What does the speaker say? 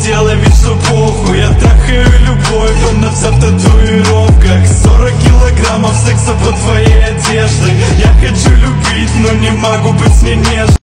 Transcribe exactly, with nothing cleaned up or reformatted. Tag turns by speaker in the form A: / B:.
A: делай вид, что похуй. Я трахаю любовь, он на вся татуировка.